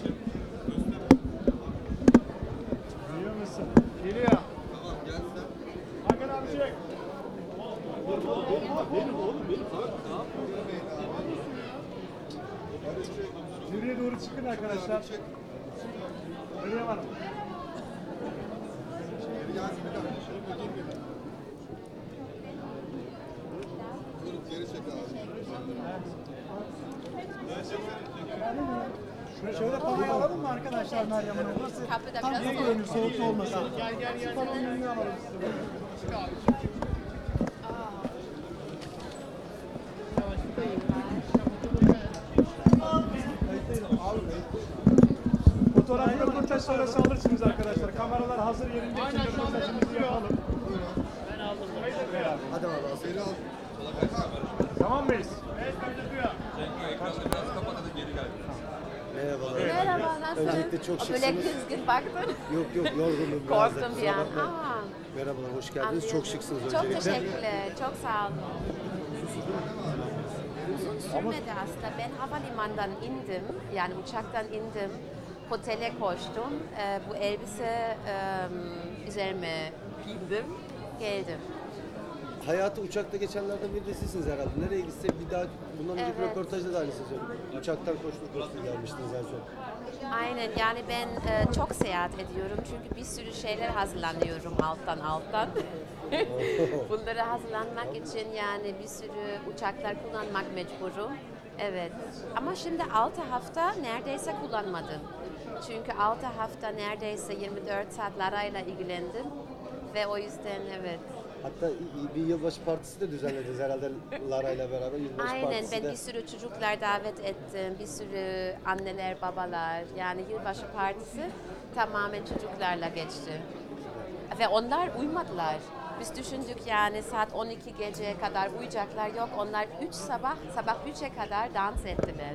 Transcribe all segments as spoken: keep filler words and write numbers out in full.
Biliyor musun? Geliyor. Tamam gel sen. Hakan abi çek. Benim oğlum benim. Ne yapıyorsun? Nereye doğru çıkın arkadaşlar. Meryem Hanım. Geri gelsin bir dakika. Şöyle bakayım bir. Dur geri çek abi. Şöyle, şöyle panoyu alalım mı arkadaşlar Meryem Hanım? Nasıl? Kapıda Tam biraz niye görünür soğukta olmasın? Gel gel gel. Panoyu önüne alalım. Fotoğraf röportaj sonrası alırsınız arkadaşlar. Kameralar hazır yerinde. Aynen röportajımızı yapalım. Ben aldım. Hadi abi seni al. Tamam mıyız? Evet, Merhabalar. Merhaba, nasılsın? Öncelikle çok Böyle şıksınız. kızgın baktın. Yok yok yorgunum biraz da. Korktum bir kusura an. bakmayın. Aa, Merhabalar, hoş geldiniz. anlıyorum. Çok şıksınız Çok öncelikle. teşekkürler, çok sağ olun. Uzun sürmedi aslında. Ben havalimanından indim, yani uçaktan indim. Otele koştum. Ee, bu elbise e, üzerime giydim, geldim. Hayatı uçakta geçenlerden biri de sizsiniz herhalde. Nereye gitse bir daha, bundan önceki Evet. röportajda da aynısını söyledim. Uçaktan koştur koştur gelmiştiniz en son. Aynen, yani ben e, çok seyahat ediyorum çünkü bir sürü şeyler hazırlanıyorum alttan alttan. Bunları hazırlanmak için yani bir sürü uçaklar kullanmak mecburum. Evet. Ama şimdi altı hafta neredeyse kullanmadım. Çünkü altı hafta neredeyse yirmi dört saat Lara'yla ilgilendim ve o yüzden evet. Hatta bir yılbaşı partisi de düzenlediniz herhalde Lara ile beraber. Yılbaşı Aynen, partisi ben de. bir sürü çocuklar davet ettim, bir sürü anneler, babalar. Yani yılbaşı partisi tamamen çocuklarla geçti. Ve onlar uyumadılar. Biz düşündük yani saat on iki geceye kadar uyuyacaklar. Yok, onlar üç sabah, sabah üçe kadar dans ettiler.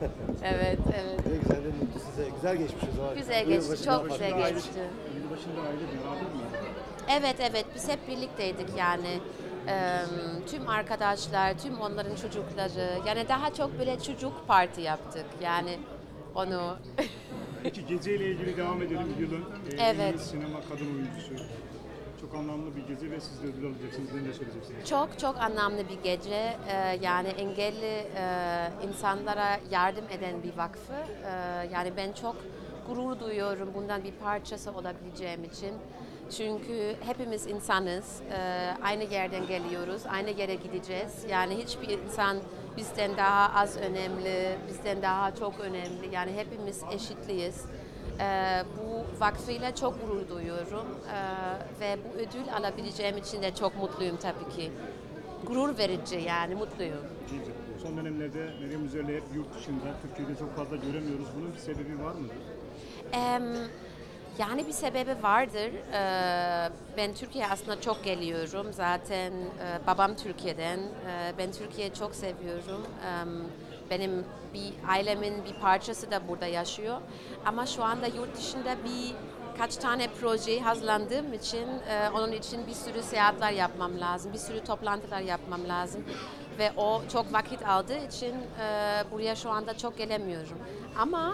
Evet, evet. Ne güzel, ne mutlu size. Güzel geçmiş o zaman. Güzel Bu geçti, yılbaşı çok ne güzel yapardınız? geçti. Yılbaşında aile beraber miydi? Evet, evet, biz hep birlikteydik yani. Ee, tüm arkadaşlar, tüm onların çocukları. Yani daha çok böyle çocuk parti yaptık. Yani onu... Peki geceyle ilgili devam edelim. Yılın e, en iyi Evet. sinema kadın oyuncusu. Çok anlamlı bir gece ve siz de ödül alacaksınız. Ne söyleyeceksiniz? Çok çok anlamlı bir gece. Ee, yani engelli e, insanlara yardım eden bir vakfı. Ee, yani ben çok gurur duyuyorum bundan bir parçası olabileceğim için. Çünkü hepimiz insanız. Ee, aynı yerden geliyoruz, aynı yere gideceğiz. Yani hiçbir insan bizden daha az önemli, bizden daha çok önemli. Yani hepimiz eşitliyiz. Ee, bu vakfıyla çok gurur duyuyorum ee, ve bu ödül alabileceğim için de çok mutluyum tabii ki. Gurur verici yani, mutluyum. Güzel. Son dönemlerde Meryem Üzer'le hep yurt dışında, Türkiye'de çok fazla göremiyoruz. Bunun bir sebebi var mıdır? Ee, yani bir sebebi vardır. Ee, ben Türkiye'ye aslında çok geliyorum. Zaten e, babam Türkiye'den. Ee, ben Türkiye'yi çok seviyorum. Ee, benim bir ailemin bir parçası da burada yaşıyor. Ama şu anda yurt dışında bir kaç tane proje hazırlandığım için e, onun için bir sürü seyahatler yapmam lazım. Bir sürü toplantılar yapmam lazım. Ve o çok vakit aldığı için e, buraya şu anda çok gelemiyorum. Ama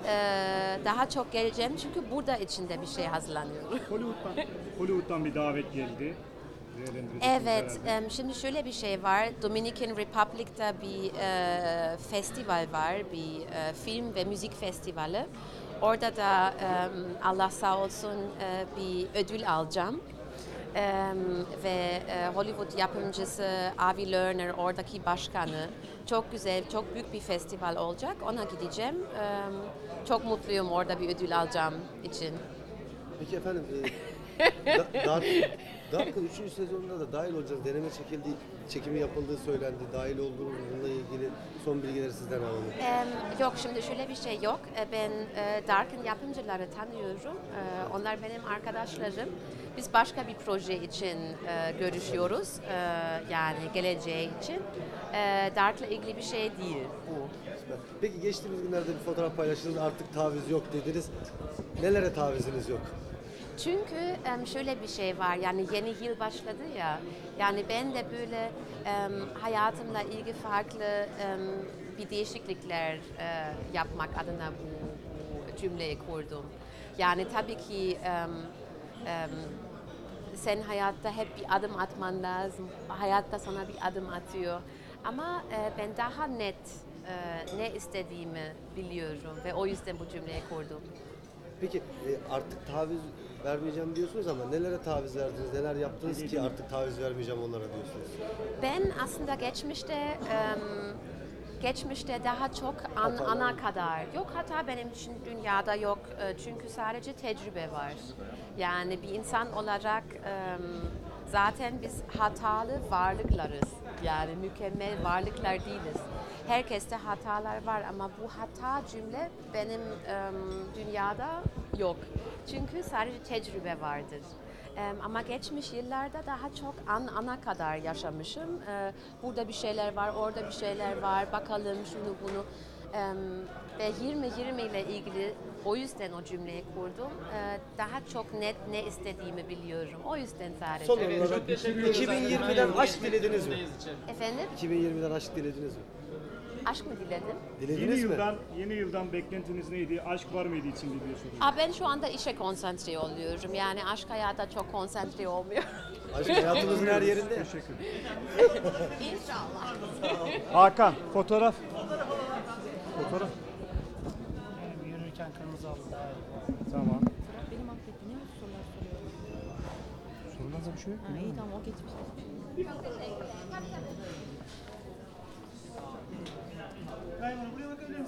Ee, daha çok geleceğim çünkü burada içinde bir şey hazırlanıyorum. Hollywood'dan, Hollywood'dan bir davet geldi. Değerlendireceksiniz Evet, herhalde. em, şimdi şöyle bir şey var. Dominican Republic'ta bir e, festival var, bir e, film ve müzik festivali. Orada da em, Allah sağ olsun e, bir ödül alacağım. Em, ve e, Hollywood yapımcısı Avi Lerner, oradaki başkanı. Çok güzel, çok büyük bir festival olacak. Ona gideceğim. Em, çok mutluyum orada bir ödül alacağım için. Peki efendim, e, Da- Dark, Dark'ın üçüncü sezonunda da dahil olacağız. Deneme çekildi, çekimi yapıldığı söylendi. Dahil olduğunuz bununla ilgili son bilgileri sizden alalım. Em, yok, şimdi şöyle bir şey yok. E, Ben e, Dark'ın yapımcıları tanıyorum. E, onlar benim arkadaşlarım. Biz başka bir proje için e, görüşüyoruz. E, yani geleceği için. E, Dark'la ilgili bir şey değil bu. Süper. Peki geçtiğimiz günlerde bir fotoğraf paylaştınız. Artık taviz yok dediniz. Nelere taviziniz yok? Çünkü em, şöyle bir şey var, yani yeni yıl başladı ya, yani ben de böyle em, hayatımla ilgili farklı em, bir değişiklikler e, yapmak adına bu, bu cümleyi kurdum. Yani tabii ki em, em, sen hayatta hep bir adım atman lazım. Hayatta sana bir adım atıyor. Ama e, ben daha net e, ne istediğimi biliyorum ve o yüzden bu cümleyi kurdum. Peki e, artık taviz vermeyeceğim diyorsunuz ama nelere taviz verdiniz, neler yaptınız ki artık taviz vermeyeceğim onlara diyorsunuz? Ben aslında geçmişte em, geçmişte daha çok an, Hatalar ana mı? kadar yok, hata benim için dünyada yok. E, çünkü sadece tecrübe var. Yani bir insan olarak em, zaten biz hatalı varlıklarız. Yani mükemmel varlıklar değiliz. Herkeste hatalar var ama bu hata cümle benim em, dünyada yok. Çünkü sadece tecrübe vardır. Em, ama geçmiş yıllarda daha çok an ana kadar yaşamışım. Ee, burada bir şeyler var, orada bir şeyler var. Bakalım şunu bunu. Em, ve yirmi yirmi ile ilgili o yüzden o cümleyi kurdum. Ee, daha çok net ne istediğimi biliyorum. O yüzden sadece. Son olarak iki bin yirmiden aşk dilediniz mi? Efendim, iki bin yirmiden aşk dilediniz mi? aşk mı diledim? Yeni Dilediniz mi? yıldan, yeni yıldan beklentiniz neydi? Aşk var mıydı içinde diye soruyorum. Aa, ben şu anda işe konsantre oluyorum. Yani aşk hayata çok konsantre olmuyorum. Aşk hayatımızın her yerinde. ya. Teşekkür. İnşallah. Hakan, fotoğraf. Fotoğraf. Yani yürürken kırmızı aldı daha iyi. Tamam. Benim affettiğim ne sorular soruyorum. Sorunlarda bir şey yok. Ha, iyi tamam o geçmiş. Kayman'a buraya bakabilir misin?